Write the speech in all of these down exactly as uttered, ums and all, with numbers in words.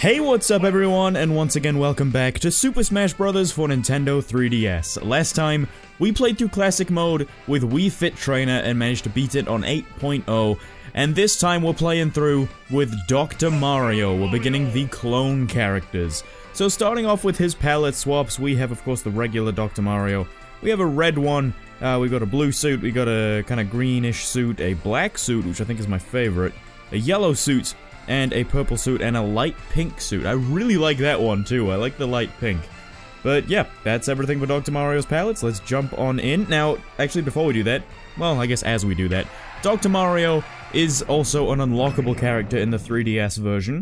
Hey, what's up everyone, and once again welcome back to Super Smash Bros. For Nintendo three D S. Last time, we played through Classic Mode with Wii Fit Trainer and managed to beat it on eight point oh, and this time we're playing through with Doctor Mario. We're beginning the clone characters. So starting off with his palette swaps, we have of course the regular Doctor Mario. We have a red one, uh, we got a blue suit, we got a kind of greenish suit, a black suit, which I think is my favorite, a yellow suit, and a purple suit, and a light pink suit. I really like that one, too. I like the light pink. But, yeah, that's everything for Doctor Mario's palettes. Let's jump on in. Now, actually, before we do that, well, I guess as we do that, Doctor Mario is also an unlockable character in the three D S version.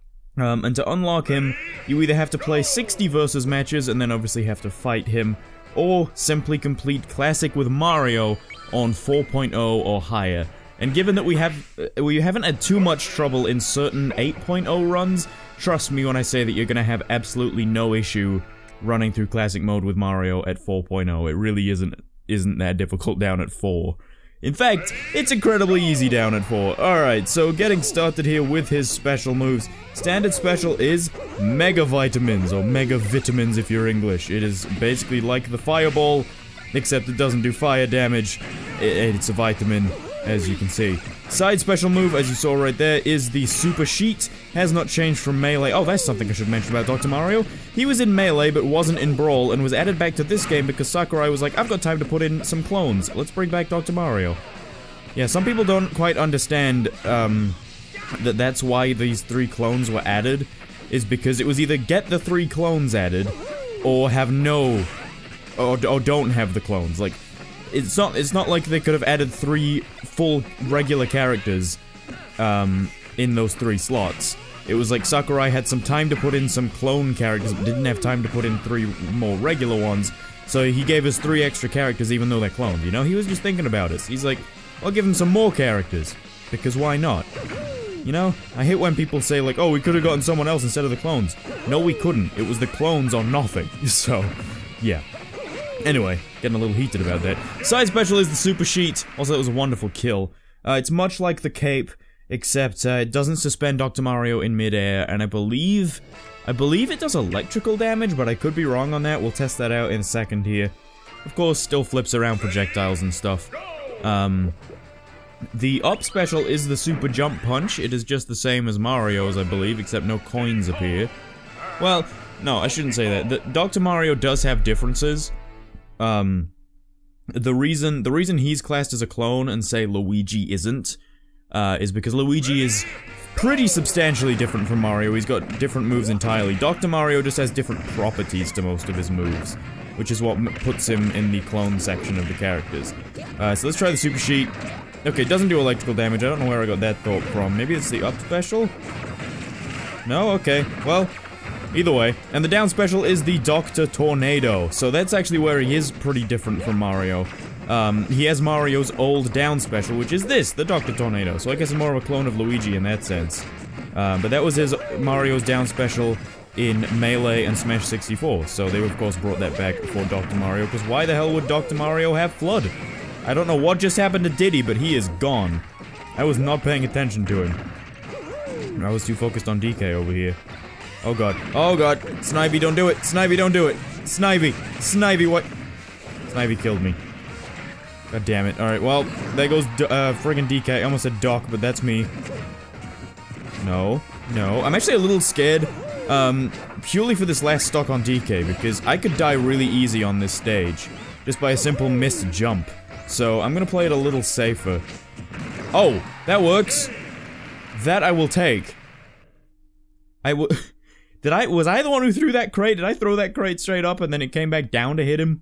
Um, and to unlock him, you either have to play sixty versus matches, and then obviously have to fight him, or simply complete Classic with Mario on four point oh or higher. And given that we have uh, we haven't had too much trouble in certain eight point oh runs, trust me when I say that you're gonna have absolutely no issue running through Classic Mode with Mario at four point oh. It really isn't isn't that difficult down at four. In fact, it's incredibly easy down at four. Alright, so getting started here with his special moves. Standard special is Mega Vitamins, or Mega Vitamins if you're English. It is basically like the Fireball, except it doesn't do fire damage. It, it's a vitamin, as you can see. Side special move, as you saw right there, is the Super Sheet. Has not changed from Melee. Oh, that's something I should mention about Doctor Mario. He was in Melee, but wasn't in Brawl, and was added back to this game because Sakurai was like, I've got time to put in some clones. Let's bring back Doctor Mario. Yeah, some people don't quite understand, um, that that's why these three clones were added, is because it was either get the three clones added, or have no, or, or don't have the clones. Like, It's not, it's not like they could have added three full regular characters, um, in those three slots. It was like Sakurai had some time to put in some clone characters, but didn't have time to put in three more regular ones, so he gave us three extra characters even though they're clones, you know? He was just thinking about us. He's like, I'll give him some more characters, because why not? You know? I hate when people say like, oh, we could have gotten someone else instead of the clones. No, we couldn't. It was the clones or nothing. So, yeah. Anyway, getting a little heated about that. Side special is the Super Sheet. Also, it was a wonderful kill. Uh, it's much like the Cape, except uh, it doesn't suspend Doctor Mario in midair, and I believe... I believe it does electrical damage, but I could be wrong on that. We'll test that out in a second here. Of course, still flips around projectiles and stuff. Um... The up special is the Super Jump Punch. It is just the same as Mario's, I believe, except no coins appear. Well, no, I shouldn't say that. The, Doctor Mario does have differences. Um, the reason, the reason he's classed as a clone and say Luigi isn't, uh, is because Luigi is pretty substantially different from Mario. He's got different moves entirely. Doctor Mario just has different properties to most of his moves, which is what m puts him in the clone section of the characters. Uh, so let's try the Super Sheet. Okay, it doesn't do electrical damage. I don't know where I got that thought from. Maybe it's the up special? No? Okay. Well, either way. And the down special is the Doctor Tornado. So that's actually where he is pretty different from Mario. Um, he has Mario's old down special, which is this, the Doctor Tornado. So I guess it's more of a clone of Luigi in that sense. Um, but that was his Mario's down special in Melee and Smash sixty-four. So they of course brought that back for Doctor Mario, because why the hell would Doctor Mario have Flood? I don't know what just happened to Diddy, but he is gone. I was not paying attention to him. I was too focused on D K over here. Oh god. Oh god. Snivy, don't do it. Snivy, don't do it. Snivy. Snivy, what? Snivy killed me. God damn it. Alright, well, there goes uh, friggin' D K. I almost said Doc, but that's me. No. No. I'm actually a little scared, um, purely for this last stock on D K, because I could die really easy on this stage, just by a simple missed jump. So, I'm gonna play it a little safer. Oh! That works! That I will take. I w- Did I- was I the one who threw that crate? Did I throw that crate straight up and then it came back down to hit him?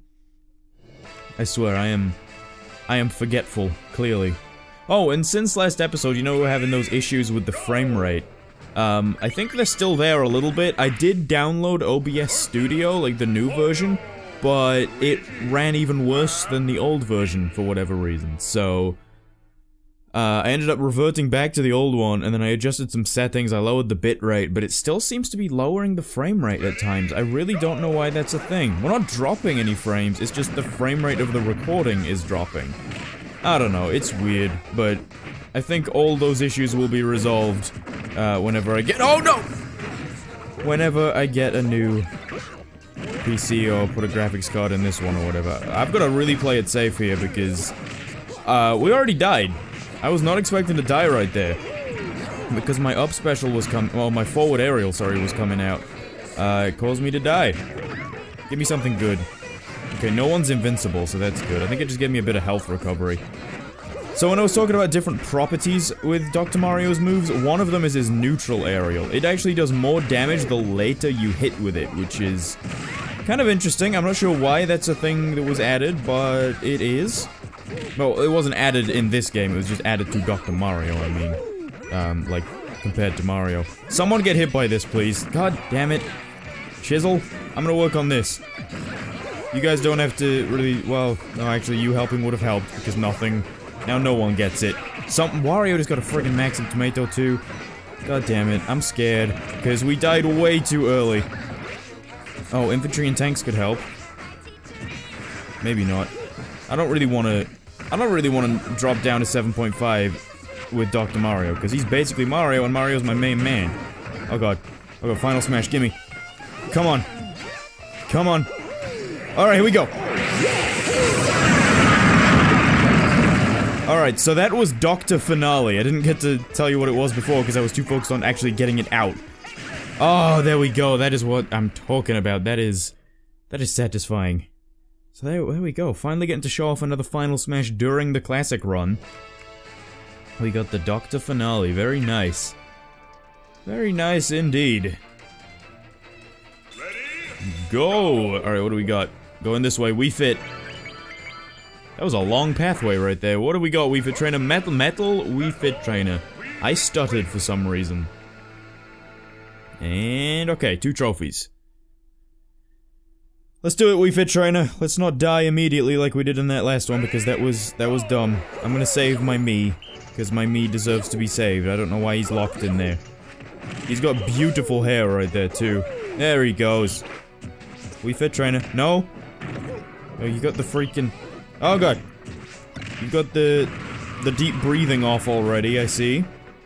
I swear, I am... I am forgetful, clearly. Oh, and since last episode, you know we're having those issues with the frame rate. Um, I think they're still there a little bit. I did download O B S Studio, like the new version, but it ran even worse than the old version for whatever reason, so... Uh, I ended up reverting back to the old one, and then I adjusted some settings, I lowered the bitrate, but it still seems to be lowering the frame rate at times. I really don't know why that's a thing. We're not dropping any frames, it's just the frame rate of the recording is dropping. I don't know, it's weird, but I think all those issues will be resolved, uh, whenever I get- Oh no! whenever I get a new P C or put a graphics card in this one or whatever. I've got to really play it safe here because uh, we already died. I was not expecting to die right there because my up special was coming. Well, my forward aerial, sorry, was coming out. Uh, it caused me to die. Give me something good. Okay, no one's invincible, so that's good. I think it just gave me a bit of health recovery. So when I was talking about different properties with Doctor Mario's moves, one of them is his neutral aerial. It actually does more damage the later you hit with it, which is kind of interesting. I'm not sure why that's a thing that was added, but it is. Well, it wasn't added in this game, it was just added to Doctor Mario, I mean. Um, like, compared to Mario. Someone get hit by this, please. God damn it. Chisel, I'm gonna work on this. You guys don't have to really, well, no, actually, you helping would have helped, because nothing, now no one gets it. Some, Wario just got a friggin' Maxim Tomato too. God damn it, I'm scared, because we died way too early. Oh, infantry and tanks could help. Maybe not. I don't really want to, I don't really want to drop down to seven point five with Doctor Mario, because he's basically Mario, and Mario's my main man. Oh god. Oh god, Final Smash, gimme. Come on. Come on. Alright, here we go. Alright, so that was Doctor Finale. I didn't get to tell you what it was before because I was too focused on actually getting it out. Oh, there we go. That is what I'm talking about. That is... That is satisfying. So there, there we go. Finally getting to show off another Final Smash during the classic run. We got the Doctor Finale. Very nice. Very nice indeed. Go! Alright, what do we got? Going this way, Wii Fit. That was a long pathway right there. What do we got? Wii Fit Trainer, Metal, Metal, Wii Fit Trainer. I stuttered for some reason. And, okay, two trophies. Let's do it, Wii Fit Trainer. Let's not die immediately like we did in that last one, because that was, that was dumb. I'm gonna save my Mii, because my Mii deserves to be saved. I don't know why he's locked in there. He's got beautiful hair right there, too. There he goes. Wii Fit Trainer. No! Oh, you got the freaking... Oh god! You got the... the deep breathing off already, I see.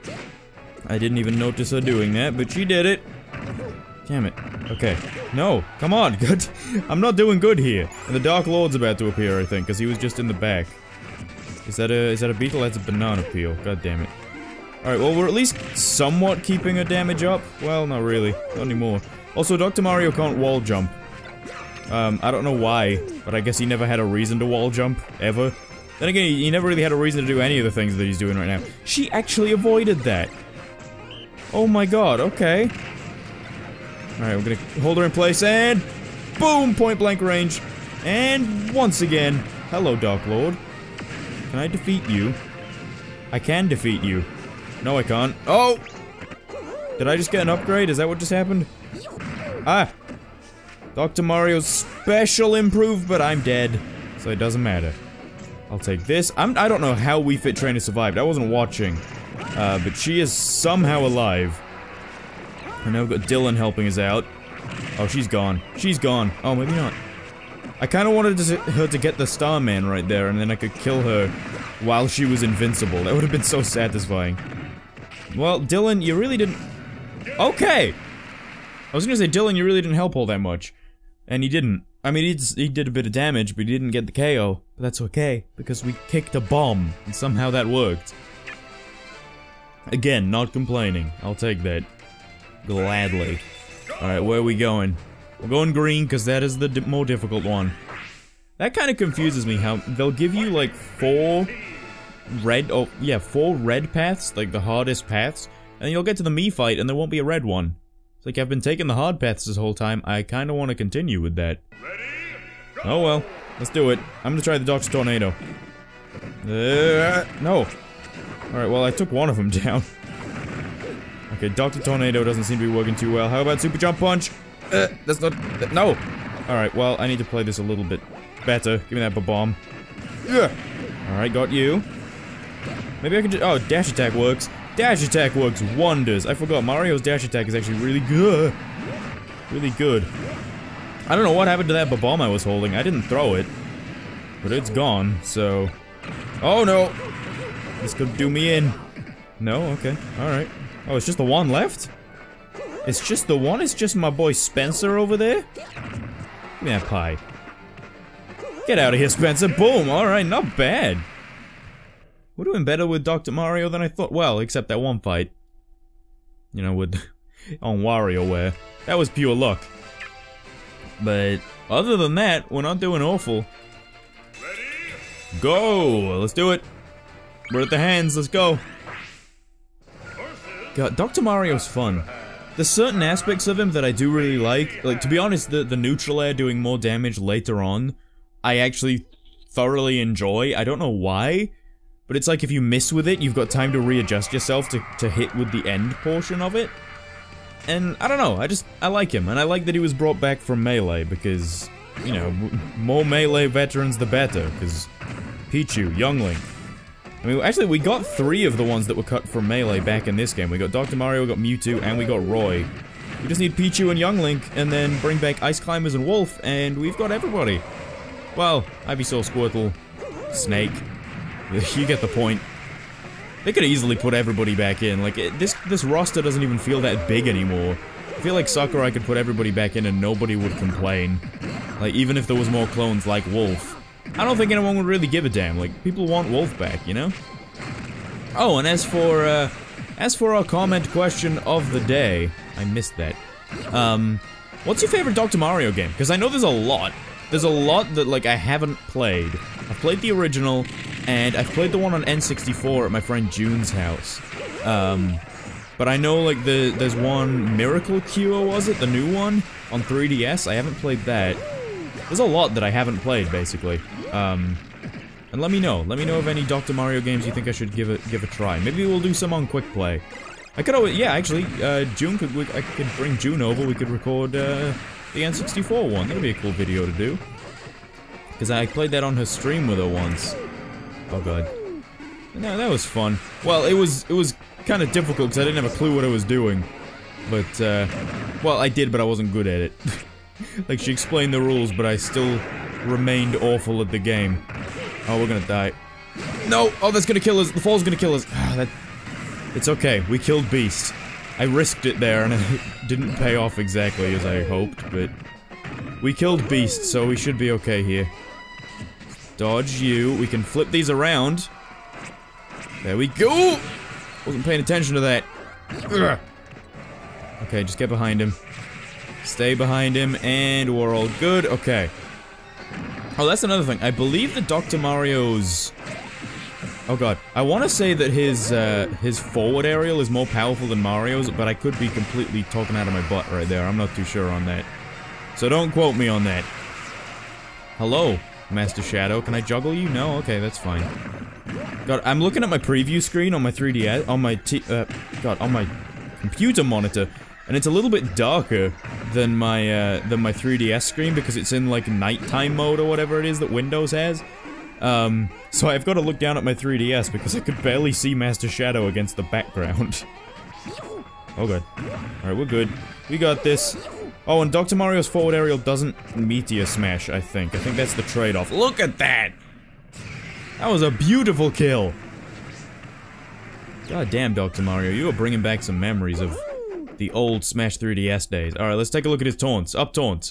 I didn't even notice her doing that, but she did it. Damn it. Okay. No! Come on! Good. I'm not doing good here. And the Dark Lord's about to appear, I think, because he was just in the back. Is that a... is that a beetle? That's a banana peel. God damn it. Alright, well, we're at least somewhat keeping her damage up. Well, not really. Not anymore. Also, Doctor Mario can't wall jump. Um, I don't know why, but I guess he never had a reason to wall jump, ever. Then again, he, he never really had a reason to do any of the things that he's doing right now. She actually avoided that! Oh my god, okay. Alright, we're gonna hold her in place, and... boom! Point blank range. And once again, hello, Dark Lord. Can I defeat you? I can defeat you. No, I can't. Oh! Did I just get an upgrade? Is that what just happened? Ah! Doctor Mario's special improved, but I'm dead. So it doesn't matter. I'll take this. I'm- I don't know how Wii Fit Trainer survived. I wasn't watching. Uh, but she is somehow alive. And now we've got Dylan helping us out. Oh, she's gone. She's gone. Oh, maybe not. I kinda wanted to, her to get the Starman right there, and then I could kill her while she was invincible. That would have been so satisfying. Well, Dylan, you really didn't... Okay! I was gonna say, Dylan, you really didn't help all that much. And he didn't. I mean, he did, he did a bit of damage, but he didn't get the K O. But that's okay, because we kicked a bomb, and somehow that worked. Again, not complaining. I'll take that. Gladly. Alright, where are we going? We're going green, because that is the di more difficult one. That kind of confuses me, how they'll give you, like, four red- oh, yeah, four red paths, like the hardest paths, and you'll get to the Mii fight, and there won't be a red one. It's like I've been taking the hard paths this whole time, I kinda wanna continue with that. Oh well, let's do it. I'm gonna try the Doctor Tornado. Uh, no. Alright, well I took one of them down. Okay, Doctor Tornado doesn't seem to be working too well. How about Super Jump Punch? Uh, that's not- uh, no! Alright, well, I need to play this a little bit better. Give me that ba-bomb. Yeah. Alright, got you. Maybe I can just- oh, dash attack works. Dash attack works wonders. I forgot, Mario's dash attack is actually really good. Really good. I don't know what happened to that ba-bomb I was holding. I didn't throw it. But it's gone, so... Oh no! This could do me in. No? Okay. Alright. Oh, it's just the one left? It's just the one? It's just my boy Spencer over there? Give me that pie. Get out of here, Spencer. Boom! Alright, not bad. We're doing better with Doctor Mario than I thought. Well, except that one fight. You know, with... on WarioWare. That was pure luck. But, other than that, we're not doing awful. Ready? Go! Let's do it. We're at the hands, let's go. God, Doctor Mario's fun. There's certain aspects of him that I do really like. Like, to be honest, the, the neutral air doing more damage later on, I actually thoroughly enjoy. I don't know why, but it's like if you miss with it, you've got time to readjust yourself to, to hit with the end portion of it. And, I don't know, I just, I like him, and I like that he was brought back from Melee, because, you know, more Melee veterans the better, because Pichu, Young Link. I mean, actually, we got three of the ones that were cut from Melee back in this game. We got Doctor Mario, we got Mewtwo, and we got Roy. We just need Pichu and Young Link, and then bring back Ice Climbers and Wolf, and we've got everybody. Well, Ivysaur, Squirtle, Snake. You get the point. They could easily put everybody back in. Like, it, this this roster doesn't even feel that big anymore. I feel like Sakurai could put everybody back in and nobody would complain. Like, even if there was more clones like Wolf. I don't think anyone would really give a damn. Like, people want Wolf back, you know? Oh, and as for, uh, as for our comment question of the day, I missed that. Um, what's your favorite Doctor Mario game? Because I know there's a lot. There's a lot that, like, I haven't played. I've played the original, and I've played the one on N sixty-four at my friend June's house. Um, but I know, like, the there's one, Miracle Cure, was it? The new one? On three D S? I haven't played that. There's a lot that I haven't played, basically. Um, and let me know. Let me know of any Doctor Mario games you think I should give it give a try. Maybe we'll do some on Quick Play. I could always, yeah, actually, uh, June could, we, I could bring June over, we could record, uh, the N sixty-four one. That'd be a cool video to do. Because I played that on her stream with her once. Oh god. No, that was fun. Well, it was, it was kind of difficult because I didn't have a clue what I was doing. But, uh, well, I did, but I wasn't good at it. Like, she explained the rules, but I still remained awful at the game. Oh, we're gonna die. No! Oh, that's gonna kill us! The fall's gonna kill us! Ah, that... It's okay, we killed Beast. I risked it there, and it didn't pay off exactly as I hoped, but... We killed Beast, so we should be okay here. Dodge you. We can flip these around. There we go! Wasn't paying attention to that. Ugh. Okay, just get behind him. Stay behind him, and we're all good. Okay. Oh, that's another thing. I believe that Doctor Mario's... Oh god. I want to say that his, uh, his forward aerial is more powerful than Mario's, but I could be completely talking out of my butt right there. I'm not too sure on that. So don't quote me on that. Hello, Master Shadow. Can I juggle you? No? Okay, that's fine. God, I'm looking at my preview screen on my three D S, on my t- uh, God, on my computer monitor, and it's a little bit darker than my, uh, than my three D S screen because it's in, like, nighttime mode or whatever it is that Windows has. Um, so I've got to look down at my three D S because I could barely see Master Shadow against the background. Oh god. Alright, we're good. We got this. Oh, and Doctor Mario's forward aerial doesn't Meteor Smash, I think. I think that's the trade-off. Look at that! That was a beautiful kill! God damn, Doctor Mario, you are bringing back some memories of the old Smash three D S days. Alright, let's take a look at his taunts. Up taunt.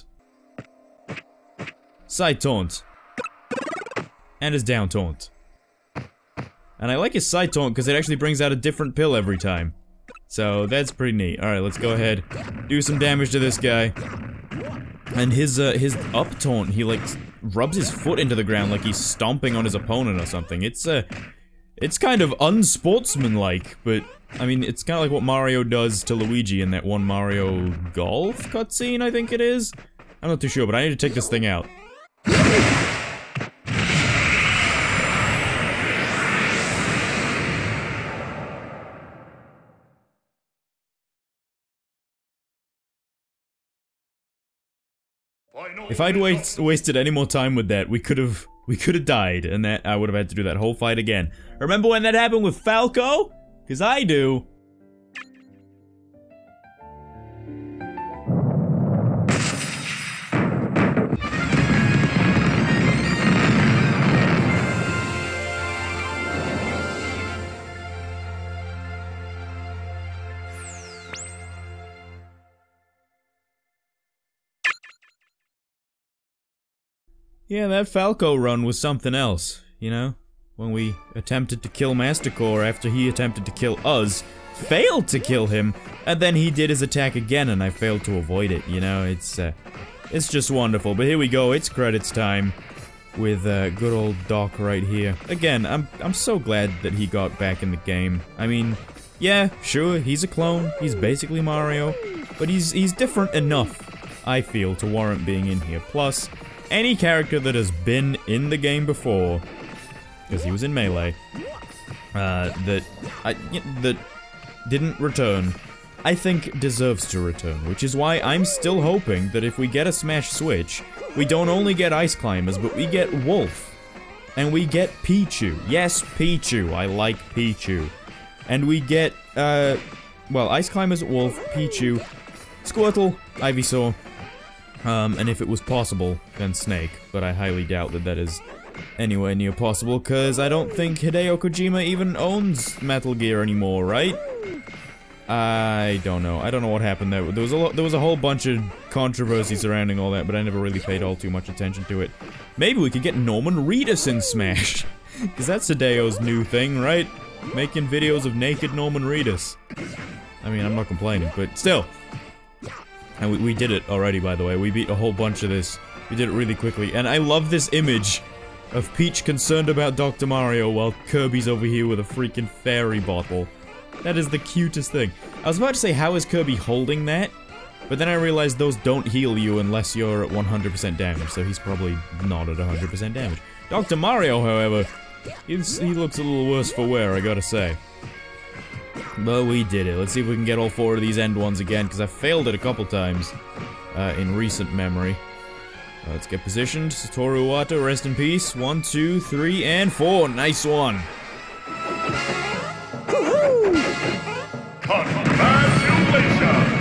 Side taunt. And his down taunt. And I like his side taunt because it actually brings out a different pill every time. So, that's pretty neat. Alright, let's go ahead. Do some damage to this guy. And his, uh, his up taunt, he, like, rubs his foot into the ground like he's stomping on his opponent or something. It's, uh, it's kind of unsportsmanlike, but, I mean, it's kind of like what Mario does to Luigi in that one Mario Golf cutscene, I think it is? I'm not too sure, but I need to take this thing out. If I'd waste, wasted any more time with that, we could have we could have died, and that I would have had to do that whole fight again. Remember when that happened with Falco? 'Cause I do. Yeah, that Falco run was something else, you know? When we attempted to kill Master Core after he attempted to kill us, failed to kill him, and then he did his attack again and I failed to avoid it, you know? It's, uh, it's just wonderful. But here we go, it's credits time with, uh, good old Doc right here. Again, I'm, I'm so glad that he got back in the game. I mean, yeah, sure, he's a clone, he's basically Mario, but he's, he's different enough, I feel, to warrant being in here. Plus, any character that has been in the game before, because he was in Melee, uh, that, I, that didn't return, I think deserves to return, which is why I'm still hoping that if we get a Smash Switch, we don't only get Ice Climbers, but we get Wolf, and we get Pichu. Yes, Pichu, I like Pichu. And we get, uh, well, Ice Climbers, Wolf, Pichu, Squirtle, Ivysaur, um, and if it was possible, then Snake, but I highly doubt that that is anywhere near possible, because I don't think Hideo Kojima even owns Metal Gear anymore, right? I don't know. I don't know what happened there. There was a lot, there was a whole bunch of controversy surrounding all that, but I never really paid all too much attention to it. Maybe we could get Norman Reedus in Smash, because that's Hideo's new thing, right? Making videos of naked Norman Reedus. I mean, I'm not complaining, but still. And we, we did it already, by the way. We beat a whole bunch of this. We did it really quickly, and I love this image of Peach concerned about Doctor Mario while Kirby's over here with a freaking fairy bottle. That is the cutest thing. I was about to say, how is Kirby holding that? But then I realized those don't heal you unless you're at one hundred percent damage, so he's probably not at one hundred percent damage. Doctor Mario, however, he's, he looks a little worse for wear, I gotta say. But we did it. Let's see if we can get all four of these end ones again, because I failed it a couple times uh, in recent memory. Uh, let's get positioned. Satoru Iwata, rest in peace. One, two, three, and four. Nice one. Congratulations!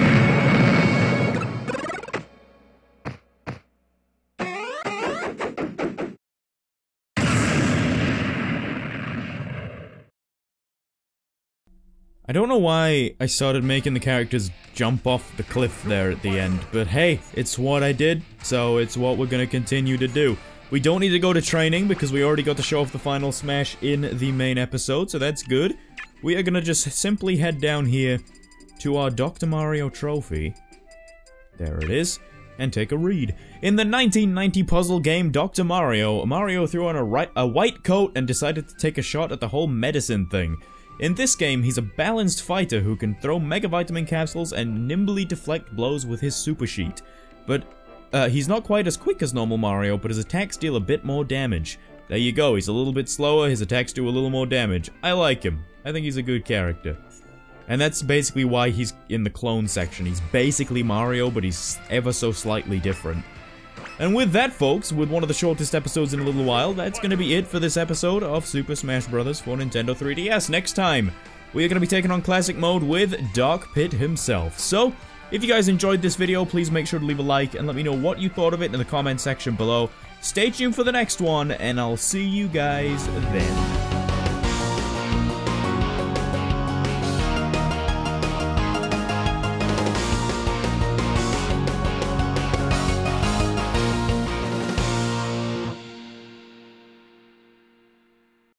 I don't know why I started making the characters jump off the cliff there at the end, but hey, it's what I did, so it's what we're gonna continue to do. We don't need to go to training because we already got to show off the final Smash in the main episode, so that's good. We are gonna just simply head down here to our Doctor Mario trophy. There it is. And take a read. In the nineteen ninety puzzle game Doctor Mario, Mario threw on a, right, a white coat and decided to take a shot at the whole medicine thing. In this game, he's a balanced fighter who can throw Mega Vitamin capsules and nimbly deflect blows with his Super Sheet. But uh, he's not quite as quick as normal Mario, but his attacks deal a bit more damage. There you go, he's a little bit slower, his attacks do a little more damage. I like him. I think he's a good character. And that's basically why he's in the clone section. He's basically Mario, but he's ever so slightly different. And with that, folks, with one of the shortest episodes in a little while, that's going to be it for this episode of Super Smash Bros. For Nintendo three D S. Next time, we are going to be taking on Classic Mode with Dark Pit himself. So, if you guys enjoyed this video, please make sure to leave a like and let me know what you thought of it in the comment section below. Stay tuned for the next one, and I'll see you guys then.